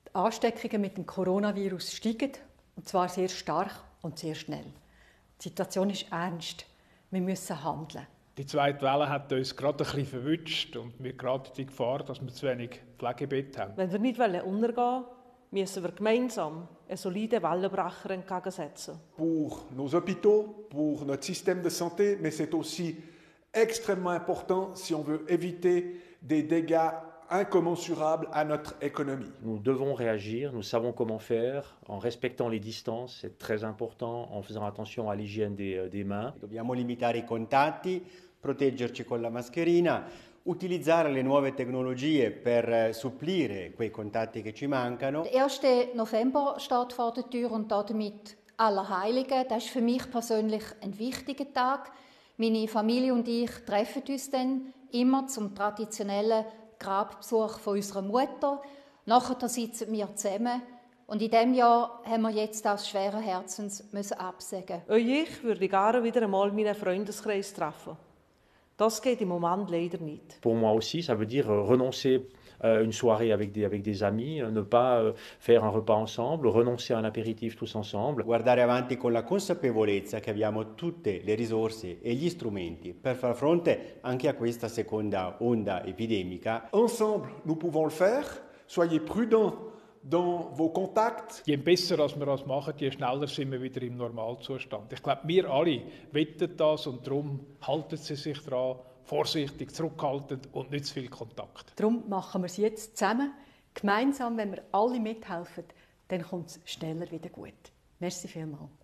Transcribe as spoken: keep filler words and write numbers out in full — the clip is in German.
Die Ansteckungen mit dem Coronavirus steigen, und zwar sehr stark und sehr schnell. Die Situation ist ernst. Wir müssen handeln. Die zweite Welle hat uns gerade ein bisschen verwünscht und wir gerade die Gefahr, dass wir zu wenig Pflegebetten haben. Wenn wir nicht untergehen wollen, müssen wir gemeinsam einen soliden Wellenbrecher entgegensetzen. Pour nos hôpitaux, pour notre système de santé, mais c'est aussi extrêmement important si on veut éviter des dégâts incommensurables à notre économie. Nous devons réagir, nous savons comment faire, en respectant les distances, c'est très important, en faisant attention à l'hygiène des, des mains. Dobbiamo limitare i contatti, proteggerci con la mascherina, utilizzare le nuove tecnologie per supplire quei contatti che ci mancano. Der erste November steht vor der Tür und damit Allerheiligen. Das ist für mich persönlich ein wichtiger Tag. Meine Familie und ich treffen uns dann immer zum traditionellen Grabbesuch von unserer Mutter. Nachher sitzen wir zusammen. Und in diesem Jahr haben wir jetzt aus schweren Herzens müssen absagen. Und ich würde gerne wieder einmal meinen Freundeskreis treffen. Das geht im Moment leider nicht. Pour moi aussi, ça veut dire renoncer à une soirée avec des, avec des amis, ne pas faire un repas ensemble, renoncer à un apéritif tous ensemble. Guardare avanti con la consapevolezza che abbiamo tutte le risorse e gli strumenti per far fronte anche a questa seconda onda epidemica. Ensemble, nous pouvons le faire. Soyez prudents dans vos contacts. Je besser als wir das machen, je schneller sind wir wieder im Normalzustand. Ich glaube, wir alle wetten das und darum halten Sie sich daran, vorsichtig, zurückhaltend und nicht zu viel Kontakt. Darum machen wir es jetzt zusammen. Gemeinsam, wenn wir alle mithelfen, dann kommt es schneller wieder gut. Merci vielmals.